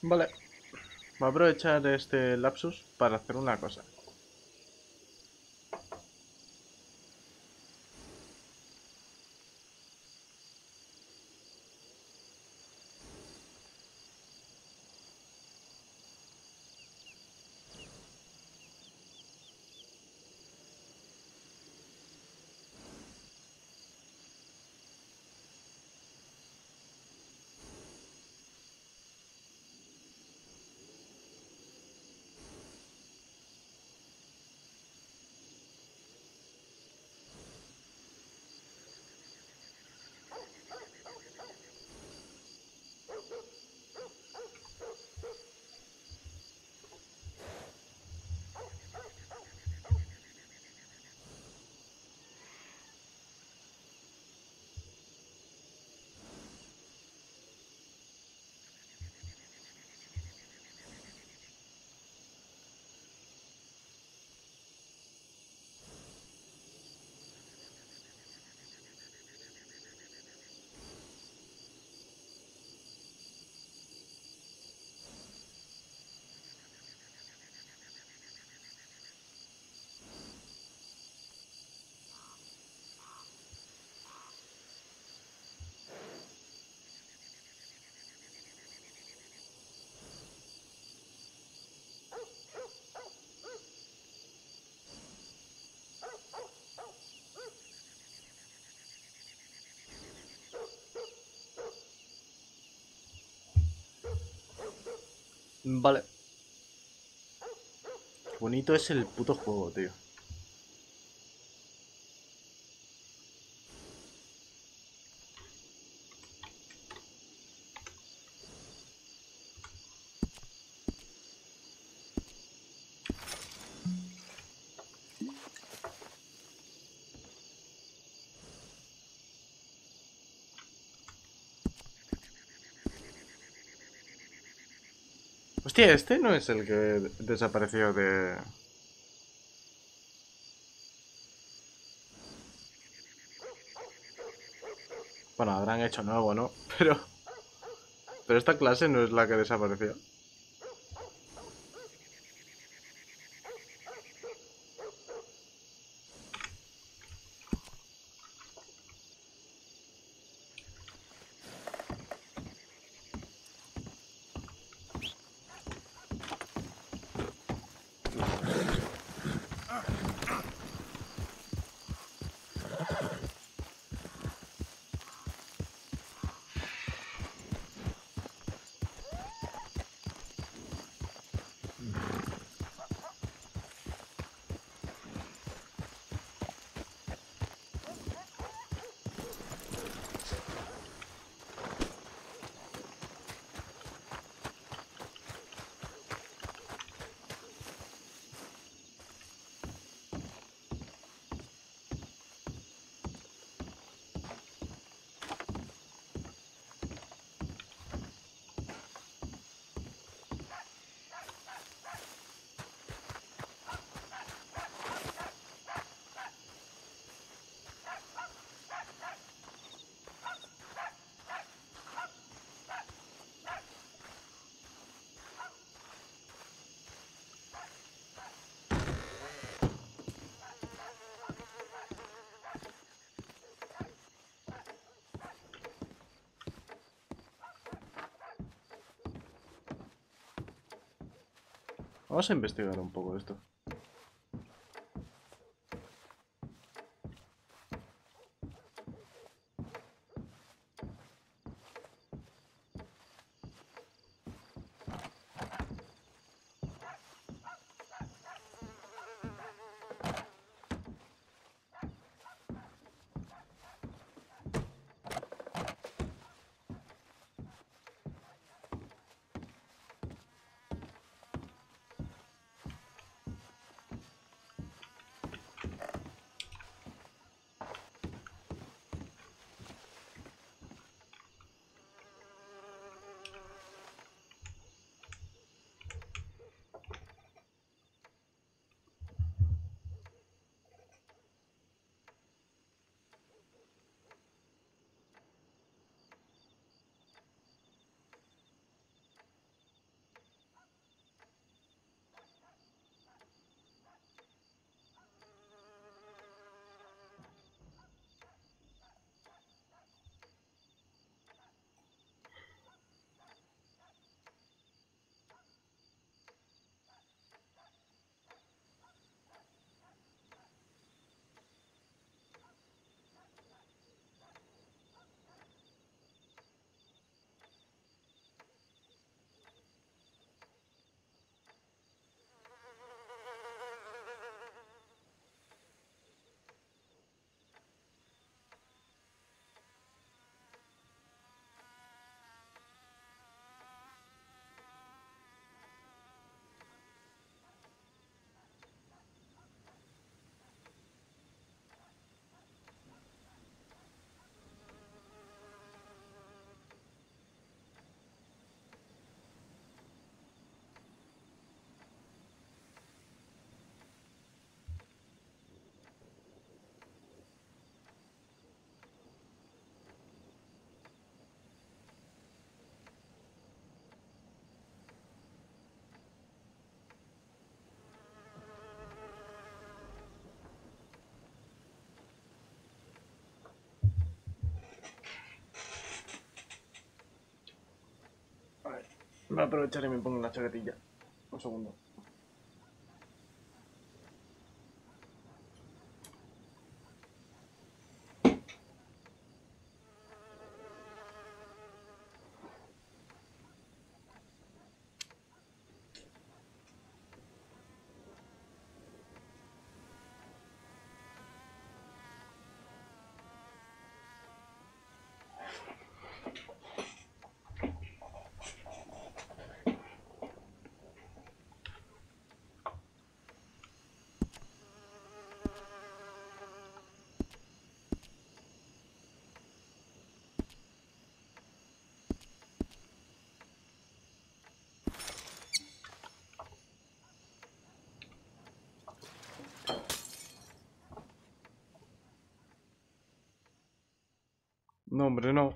Vale, voy a aprovechar este lapsus para hacer una cosa. Vale, qué bonito es el puto juego, tío. Hostia, este no es el que desapareció de... Bueno, habrán hecho nuevo, ¿no? Pero esta clase no es la que desapareció. Vamos a investigar un poco esto. Me aprovecharé y me pongo una chaquetilla. Un segundo. No, hombre, no.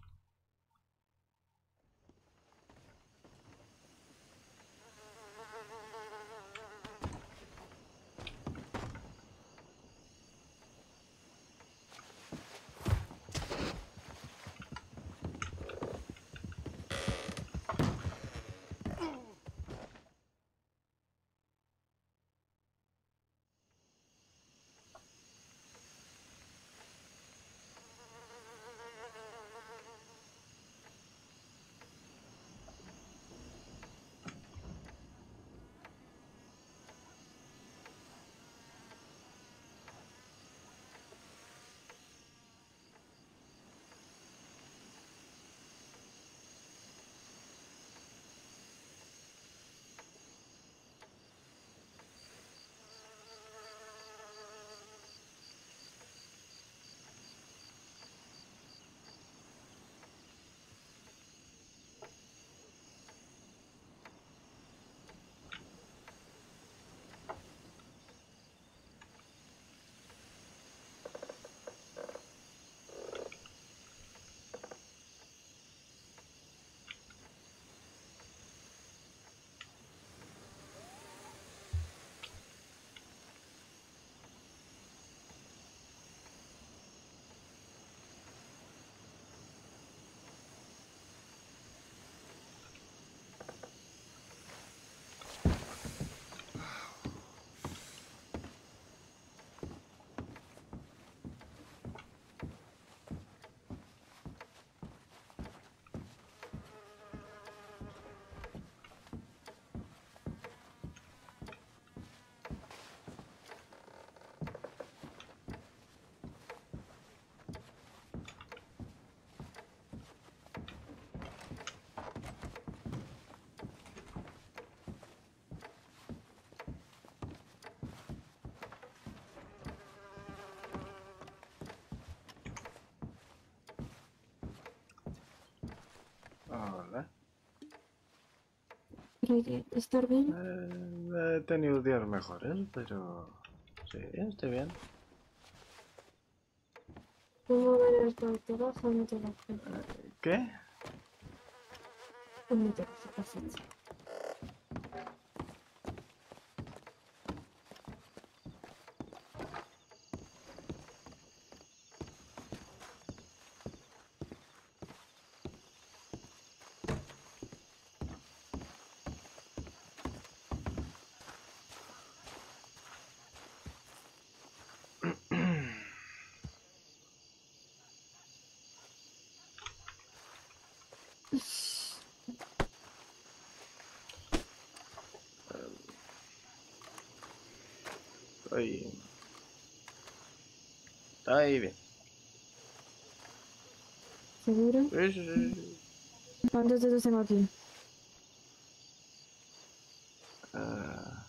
Hola. ¿Estar bien? He tenido días mejores, pero... Sí, estoy bien. ¿Cómo ver el trabajo? No te lo creo. ¿Qué? No te lo perfecto. Estoy... Estoy bien. ¿Seguro? Sí, sí, sí, sí. ¿Cuántos dedos tengo aquí? Ah,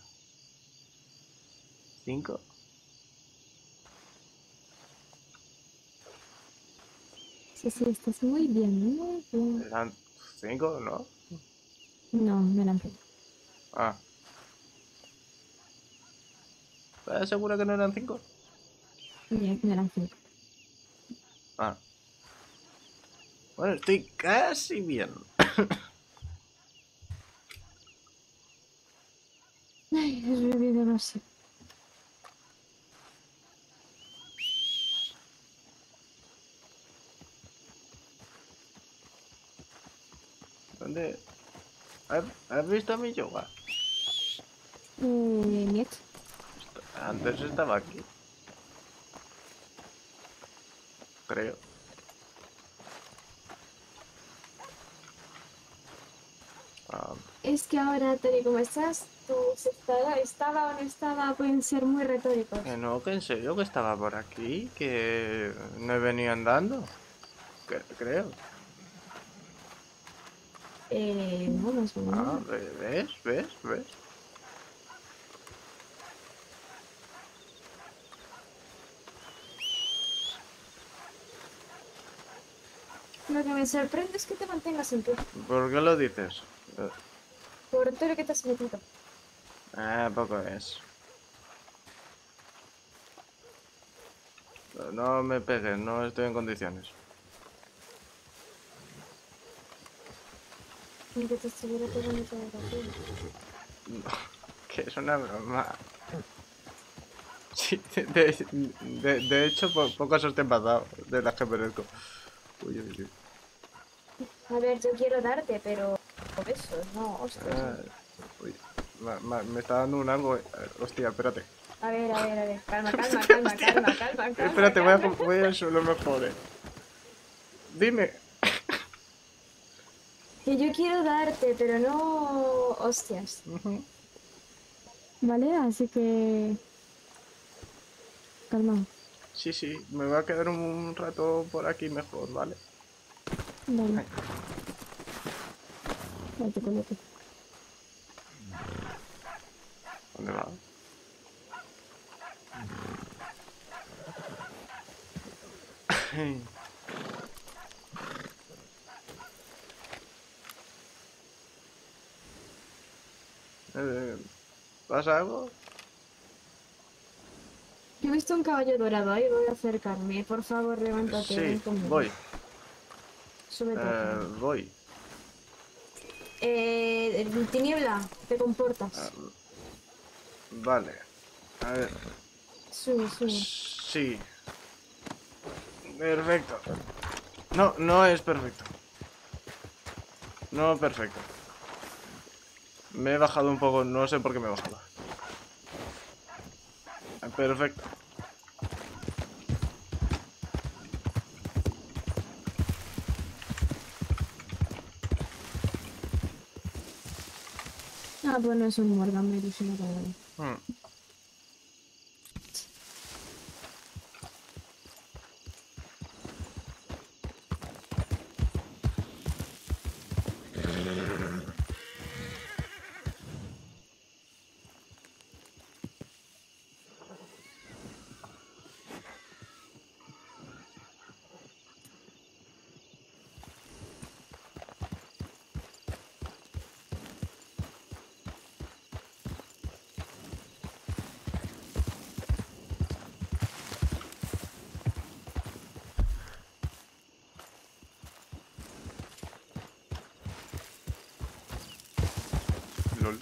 ¿cinco? Sí, sí, estás muy bien, muy bien. ¿Eran cinco, no? No, me la pena. Ah, ¿estás segura que no eran cinco? Bien, me la pena. Ah, bueno, estoy casi bien. Ay, he vivido, no sé. ¿Dónde? ¿Has visto mi yoga? Niet. Antes estaba aquí. Creo. Ah, Es que ahora, tal y como estás, tus estaba o no estaba pueden ser muy retóricos. que no, que en serio que estaba por aquí, que no he venido andando. Creo. No, más o Ah, menos. ¿ves? ¿Ves? ¿Ves? Lo que me sorprende es que te mantengas en pie. ¿Por qué lo dices? Por todo lo que te has metido. Poco es. No me pegues, no estoy en condiciones. Ni que te estuviera pegando todo el rato. Que es una broma. Sí, de hecho, pocas os te han pasado de las que merezco. Uy, uy, uy. A ver, yo quiero darte, pero besos, no, hostias. Ah, uy. Me está dando un algo. Hostia, espérate. A ver, a ver, a ver. Calma, calma, calma, Hostia. calma, calma, calma, Espérate, calma. voy al suelo mejor. Dime. Que yo quiero darte, pero no hostias. Ujú. Vale, así que calma. Sí, sí, me voy a quedar un rato por aquí mejor, ¿vale? Vale, Ay, vete, colete. ¿dónde va? Eh, ¿Pasa algo? Yo he visto un caballo dorado ahí, voy a acercarme. Por favor, levántate, ven Sí, conmigo. voy. Súbete al caballo. Voy. Tiniebla, te Ah, comportas. vale. A ver. Sube, sube. Sí. Perfecto. No, no es perfecto. No perfecto. Me he bajado un poco, no sé por qué me he bajado. Perfecto. Ah, pues no es un Morgan, sino caballo. Hmm. Lol.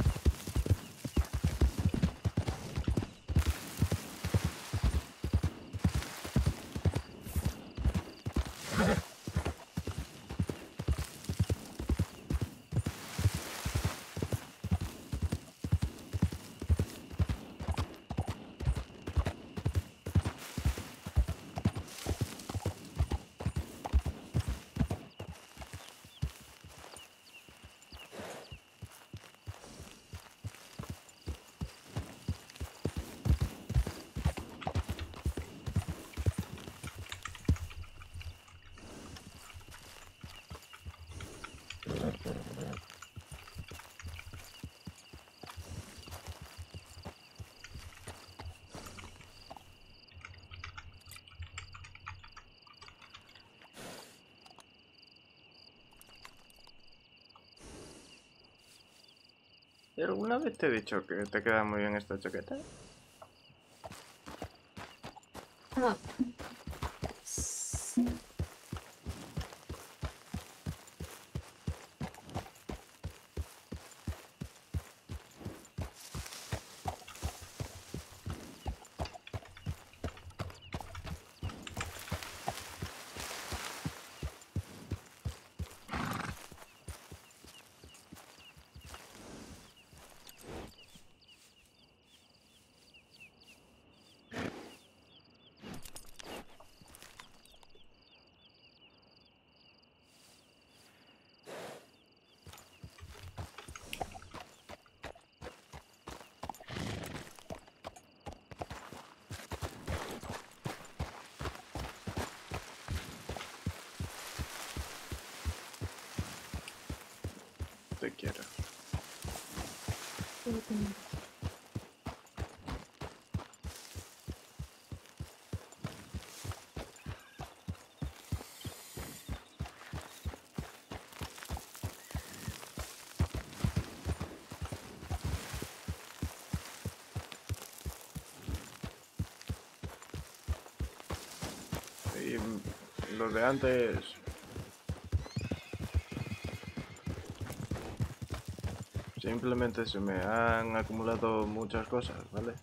¿Y alguna vez te he dicho que te queda muy bien esta chaqueta? Ah, usted quiera. Y los de antes... Simplemente se me han acumulado muchas cosas, ¿vale?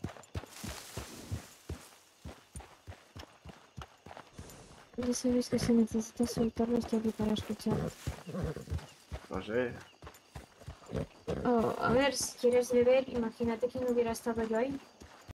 Ya sabes que si necesitas soltarlo estoy aquí para escuchar. No sé. Oh, a ver, si quieres beber, imagínate que no hubiera estado yo ahí.